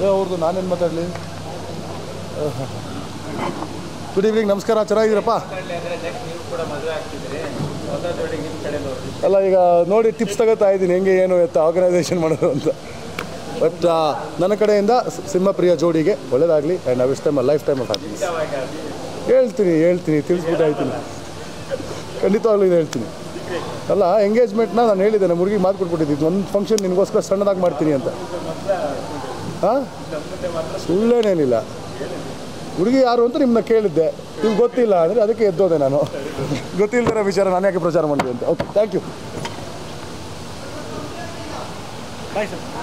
ಅವ್ರದ್ದು ನಾನೇನು ಮಾತಾಡಲಿ. ಗುಡ್ ಈವ್ನಿಂಗ್, ನಮಸ್ಕಾರ. ಚೆನ್ನಾಗಿದ್ದೀರಪ್ಪ? ಅಲ್ಲ, ಈಗ ನೋಡಿ ಟಿಪ್ಸ್ ತಗೋತಾ ಇದ್ದೀನಿ ಹೆಂಗೆ ಏನು ಎತ್ತ ಆರ್ಗನೈಸೇಷನ್ ಮಾಡೋದು ಅಂತ. ಬಟ್ ನನ್ನ ಕಡೆಯಿಂದ ಸಿಂಹಪ್ರಿಯ ಜೋಡಿಗೆ ಒಳ್ಳೆಯದಾಗಲಿ and I wish time lifetime of happiness. ಹೇಳ್ತೀನಿ ತಿಳಿಸ್ಬಿಟ್ಟು ಆಯ್ತೀನಿ, ಖಂಡಿತವಾಗ್ಲೂ ಇದು ಹೇಳ್ತೀನಿ. ಅಲ್ಲ, ಎಂಗೇಜ್ಮೆಂಟ್ನ ನಾನು ಹೇಳಿದ್ದೆ, ನಮ್ಮ ಹುಡುಗಿ ಮಾತು ಕೊಟ್ಬಿಟ್ಟಿದ್ದು ಒಂದು ಫಂಕ್ಷನ್ ನಿನಗೋಸ್ಕರ ಸಣ್ಣದಾಗಿ ಮಾಡ್ತೀನಿ ಅಂತ. ಹಾಂ, ಸುಳ್ಳೇನೇನಿಲ್ಲ. ಹುಡುಗಿ ಯಾರು ಅಂತ ನಿಮ್ಮನ್ನ ಕೇಳಿದ್ದೆ, ನಿಮ್ಗೆ ಗೊತ್ತಿಲ್ಲ ಅಂದರೆ ಅದಕ್ಕೆ ಎದ್ದೋದೆ ನಾನು. ಗೊತ್ತಿಲ್ಲದಿರೋ ವಿಚಾರ ನಾನು ಯಾಕೆ ಪ್ರಚಾರ ಮಾಡಿದೆ ಅಂತ. Okay, thank you. Bye sir.